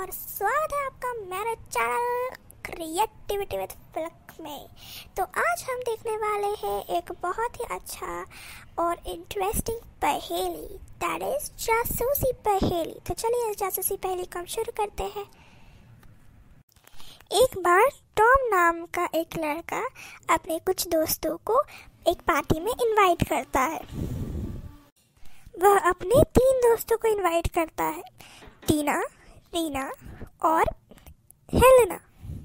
और स्वागत है आपका मेरे चैनल क्रिएटिविटी विद फ्लक में। तो आज हम देखने वाले हैं एक बहुत ही अच्छा और इंटरेस्टिंग पहेली, दैट इज जासूसी पहेली। तो चलिए इस जासूसी पहेली को हम शुरू करते हैं। एक बार टॉम नाम का एक लड़का अपने कुछ दोस्तों को एक पार्टी में इनवाइट करता है। वह अपने 3 दोस्तों को इनवाइट करता है, टीना, रीना और हेलेना।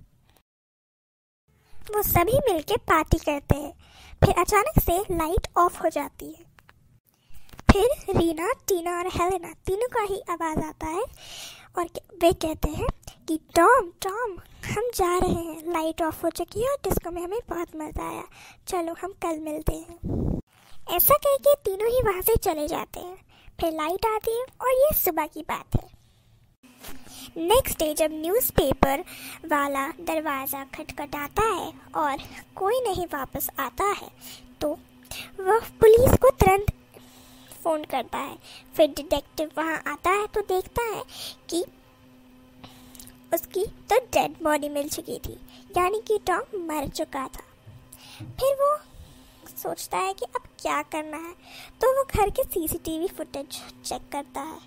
वो सभी मिलके पार्टी करते हैं। फिर अचानक से लाइट ऑफ हो जाती है। फिर रीना, टीना और हेलेना तीनों का ही आवाज़ आता है और वे कहते हैं कि टॉम हम जा रहे हैं, लाइट ऑफ हो चुकी है और डिस्को में हमें बहुत मज़ा आया, चलो हम कल मिलते हैं। ऐसा कह के तीनों ही वहाँ से चले जाते हैं। फिर लाइट आती है और ये सुबह की बात है। नेक्स्ट डे जब न्यूज़पेपर वाला दरवाज़ा खटखटाता है और कोई नहीं वापस आता है तो वह पुलिस को तुरंत फ़ोन करता है। फिर डिटेक्टिव वहाँ आता है तो देखता है कि उसकी तो डेड बॉडी मिल चुकी थी, यानी कि टॉम मर चुका था। फिर वो सोचता है कि अब क्या करना है, तो वो घर के सीसीटीवी फुटेज चेक करता है।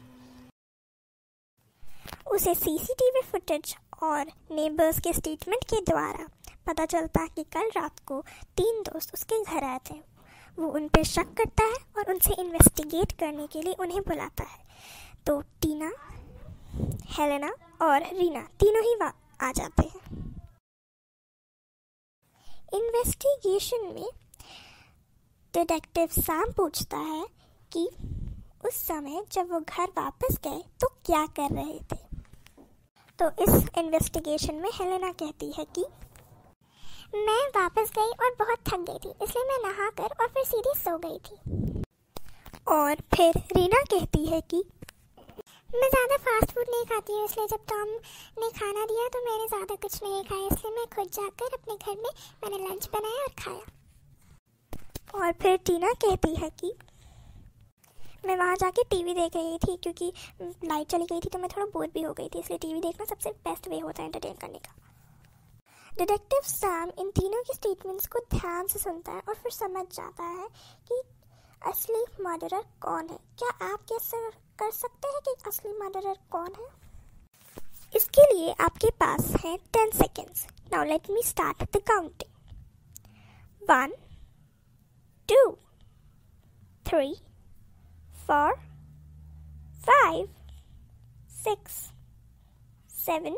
उसे सीसीटीवी फुटेज और नेबर्स के स्टेटमेंट के द्वारा पता चलता है कि कल रात को 3 दोस्त उसके घर आए थे। वो उन पर शक करता है और उनसे इन्वेस्टिगेट करने के लिए उन्हें बुलाता है। तो टीना, हेलेना और रीना तीनों ही आ जाते हैं। इन्वेस्टिगेशन में डिटेक्टिव सैम पूछता है कि उस समय जब वो घर वापस गए तो क्या कर रहे थे। तो इस इन्वेस्टिगेशन में हेलेना कहती है कि मैं वापस गई और बहुत थक गई थी, इसलिए मैं नहाकर और फिर सीधे सो गई थी। और फिर रीना कहती है कि मैं ज़्यादा फास्ट फूड नहीं खाती हूँ, इसलिए जब टॉम ने खाना दिया तो मैंने ज़्यादा कुछ नहीं खाया, इसलिए मैं खुद जाकर अपने घर में मैंने लंच बनाया और खाया। और फिर टीना कहती है कि मैं वहाँ जाके टीवी देख रही थी, क्योंकि लाइट चली गई थी तो मैं थोड़ा बोर भी हो गई थी, इसलिए टीवी देखना सबसे बेस्ट वे होता है एंटरटेन करने का। डिटेक्टिव सैम इन तीनों की स्टेटमेंट्स को ध्यान से सुनता है और फिर समझ जाता है कि असली मर्डरर कौन है। क्या आप गेस कर सकते हैं कि असली मर्डरर कौन है? इसके लिए आपके पास है 10 seconds. Now let me start the counting. 1 2 3 4 5 6 7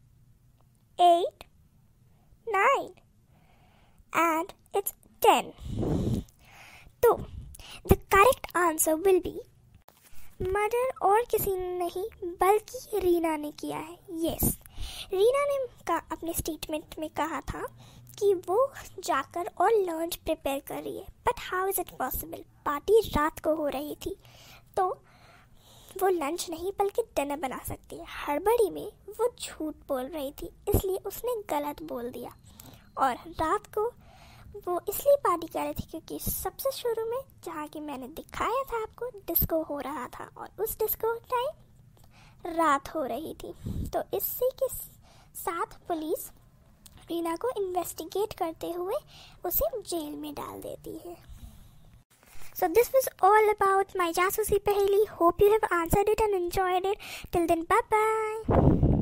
8 9 and it's 10. तो the correct answer will be murder और किसी ने नहीं बल्कि रीना ने किया है। यस, रीना ने अपने स्टेटमेंट में कहा था कि वो जाकर और लंच प्रिपेयर कर रही है, but how is it possible? Party रात को हो रही थी तो वो लंच नहीं बल्कि डिनर बना सकती है। हड़बड़ी में वो झूठ बोल रही थी, इसलिए उसने गलत बोल दिया। और रात को वो इसलिए पार्टी कर रही थी क्योंकि सबसे शुरू में जहाँ की मैंने दिखाया था आपको, डिस्को हो रहा था और उस डिस्को टाइम रात हो रही थी। तो इसी के साथ पुलिस रीना को इन्वेस्टिगेट करते हुए उसे जेल में डाल देती है। So this was all about my जासूसी पहेली. Hope you have answered it and enjoyed it. Till then, bye bye.